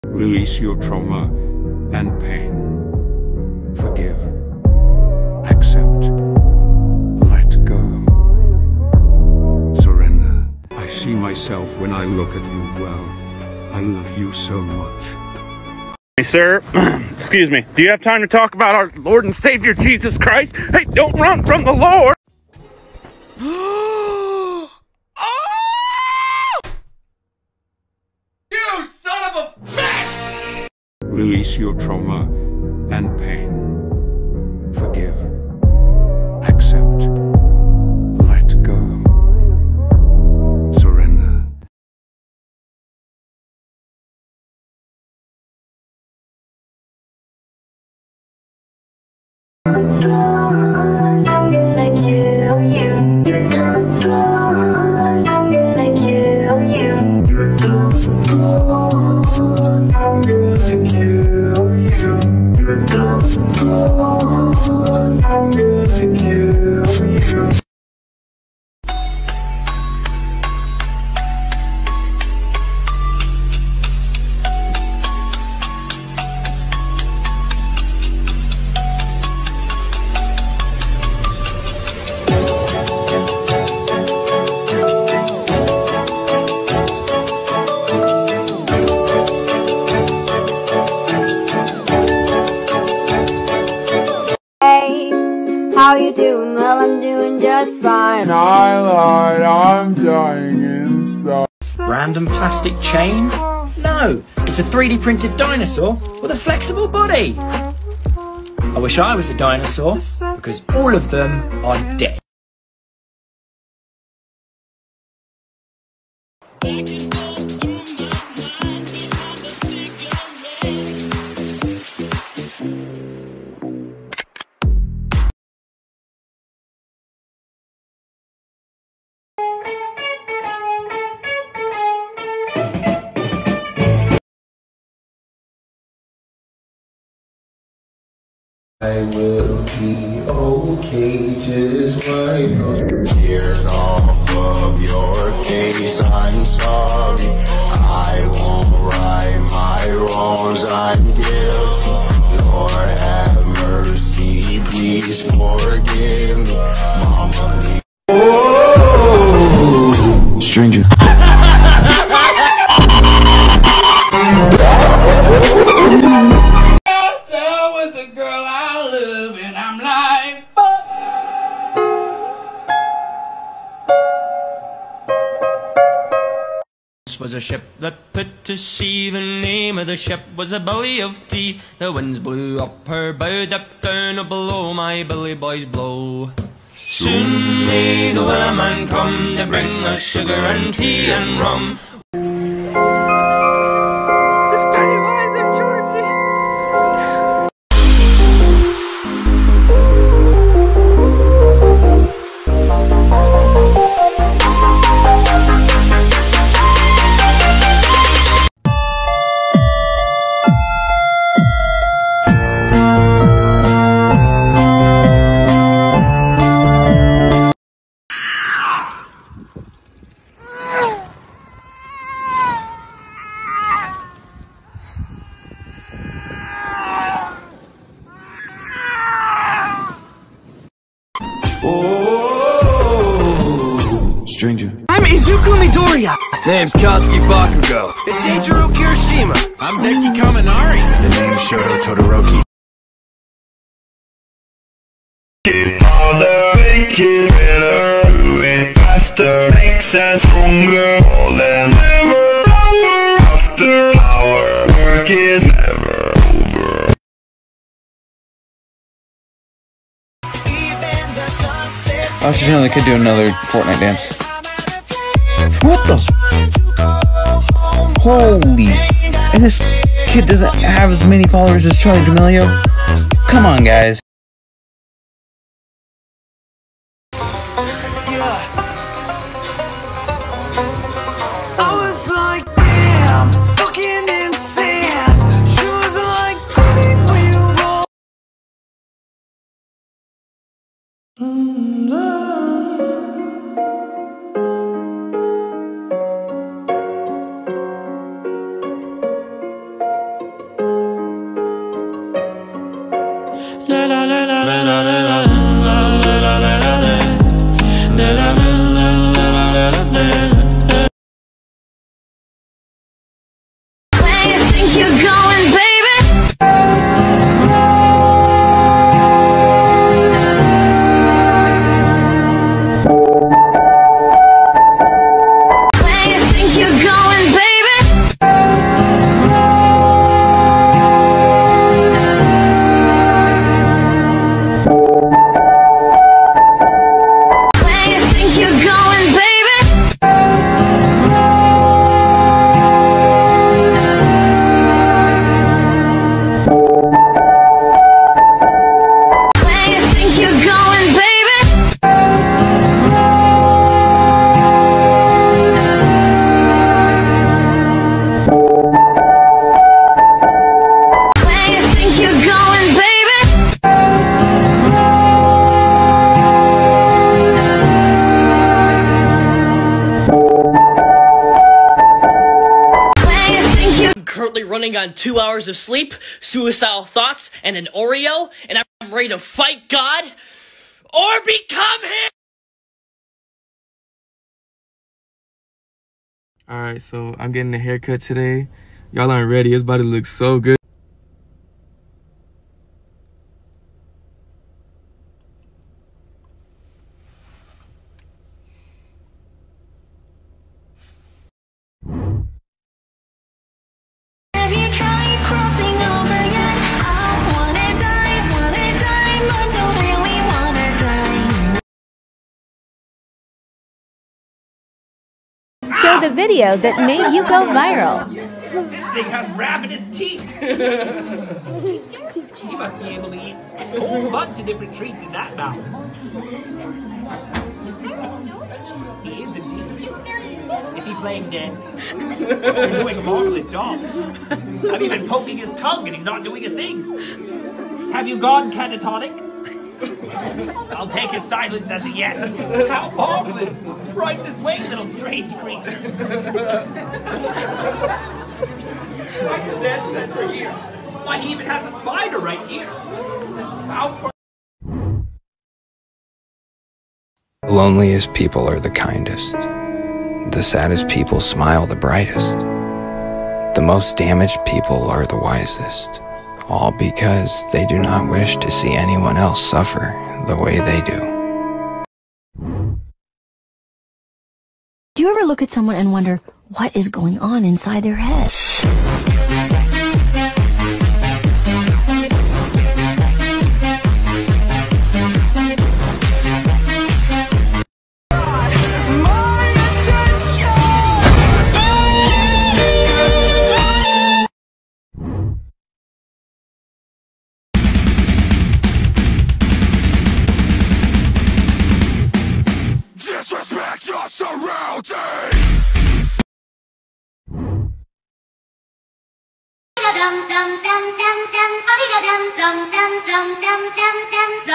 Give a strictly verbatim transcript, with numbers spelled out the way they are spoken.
Release your trauma and pain. Forgive. Accept. Let go. Surrender. I see myself when I look at you well. I love you so much. Hey, sir, excuse me. Do you have time to talk about our Lord and Savior Jesus Christ? Hey, don't run from the Lord! You son of a bitch! Release your trauma and pain. Forgive. Accept. Let go. Surrender. I'm gonna kill you. I'm gonna kill you. I'm gonna kill you. I'm gonna kill you. How you doing? Well, I'm doing just fine. I lied, I'm dying inside. Random plastic chain? No, it's a three D printed dinosaur with a flexible body. I wish I was a dinosaur, because all of them are dead. I will be okay, just wipe those tears off of your face. I'm sorry, I won't right my wrongs, I'm guilty. Lord have mercy, please forgive me. Mama, please. Oh, stranger. Was a ship that put to sea. The name of the ship was a Billy of Tea. The winds blew up her bow, dipped down below, my Billy boys blow. Soon may the wellerman come to bring us sugar and tea and rum. This Pennywise of Georgie. Oh, stranger. I'm Izuku Midoriya. Name's Katsuki Bakugo. It's Ichiro Kirishima. I'm Deki Kaminari. The name's Shoto Todoroki. All the wicked better, doing faster, makes us stronger, more than ever, hour after hour, work is never over. Oh, she's another kid do another Fortnite dance. What the? Holy! And this kid doesn't have as many followers as Charli D'Amelio? Come on, guys. I was like, damn, fucking insane. She was like, baby, when you roll. think you're going, baby? Running on two hours of sleep, suicidal thoughts, and an Oreo, and I'm ready to fight God or become him! Alright, so I'm getting a haircut today. Y'all aren't ready. It's about to look so good. Show the video that made you go viral. This thing has ravenous teeth. He must be able to eat a whole bunch of different treats in that mouth. He's very stoic. He is indeed. Just very stoic. Is he playing dead? You're doing a marvelous job. I've even poking his tongue and he's not doing a thing. Have you gone catatonic? I'll take his silence as a yes. How marvelous! Right this way, little strange creature. Right the dead center here. Why, he even has a spider right here. How The loneliest people are the kindest. The saddest people smile the brightest. The most damaged people are the wisest. All because they do not wish to see anyone else suffer the way they do. Do you ever look at someone and wonder what is going on inside their head? Disrespect your surroundings! Dum dum dum dum dum, dum dum dum dum dum dum dum.